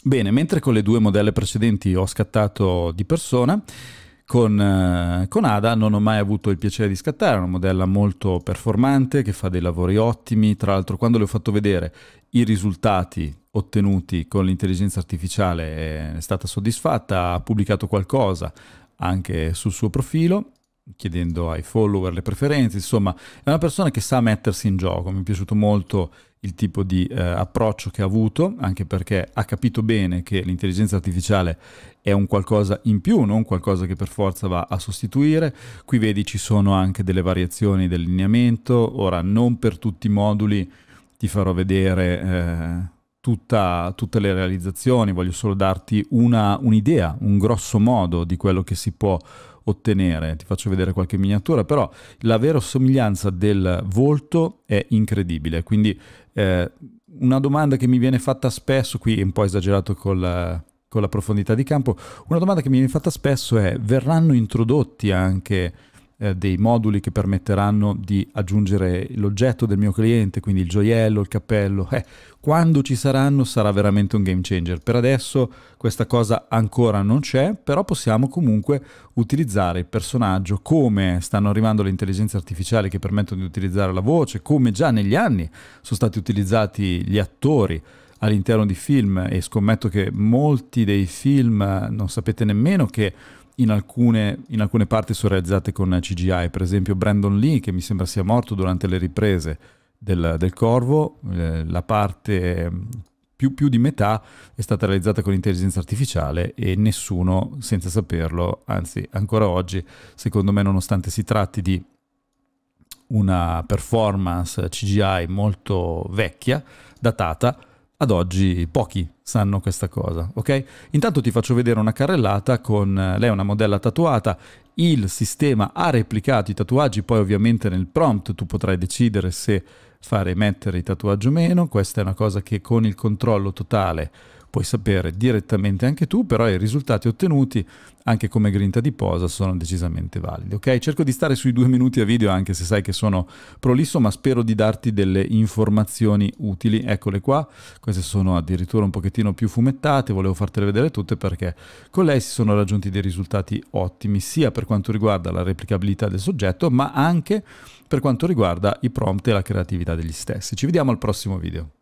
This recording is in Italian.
Bene, mentre con le due modelle precedenti ho scattato di persona, con Ada non ho mai avuto il piacere di scattare, è una modella molto performante che fa dei lavori ottimi. Tra l'altro, quando le ho fatto vedere i risultati ottenuti con l'intelligenza artificiale è stata soddisfatta, ha pubblicato qualcosa anche sul suo profilo chiedendo ai follower le preferenze. Insomma, è una persona che sa mettersi in gioco. Mi è piaciuto molto il tipo di approccio che ha avuto, anche perché ha capito bene che l'intelligenza artificiale è un qualcosa in più, non qualcosa che per forza va a sostituire. Qui vedi ci sono anche delle variazioni del lineamento. Ora, non per tutti i moduli ti farò vedere tutte le realizzazioni, voglio solo darti un'idea, un grosso modo di quello che si può ottenere. Ti faccio vedere qualche miniatura, però la vera somiglianza del volto è incredibile. Quindi una domanda che mi viene fatta spesso, qui è un po' esagerato con la profondità di campo, una domanda che mi viene fatta spesso è: verranno introdotti anche dei moduli che permetteranno di aggiungere l'oggetto del mio cliente, quindi il gioiello, il cappello? Quando ci saranno sarà veramente un game changer. Per adesso questa cosa ancora non c'è, però possiamo comunque utilizzare il personaggio come stanno arrivando le intelligenze artificiali che permettono di utilizzare la voce, come già negli anni sono stati utilizzati gli attori all'interno di film, e scommetto che molti dei film non sapete nemmeno che in alcune parti sono realizzate con CGI. Per esempio Brandon Lee, che mi sembra sia morto durante le riprese del Corvo, la parte più di metà è stata realizzata con intelligenza artificiale e nessuno, senza saperlo, anzi ancora oggi, secondo me, nonostante si tratti di una performance CGI molto vecchia, datata, ad oggi pochi sanno questa cosa, ok? Intanto ti faccio vedere una carrellata con lei, una modella tatuata. Il sistema ha replicato i tatuaggi, poi ovviamente nel prompt tu potrai decidere se fare emettere i tatuaggi o meno. Questa è una cosa che con il controllo totale puoi sapere direttamente anche tu, però i risultati ottenuti anche come grinta di posa sono decisamente validi, ok? Cerco di stare sui 2 minuti a video, anche se sai che sono prolisso, ma spero di darti delle informazioni utili. Eccole qua, queste sono addirittura un pochettino più fumettate, volevo fartele vedere tutte perché con lei si sono raggiunti dei risultati ottimi, sia per quanto riguarda la replicabilità del soggetto, ma anche per quanto riguarda i prompt e la creatività degli stessi. Ci vediamo al prossimo video.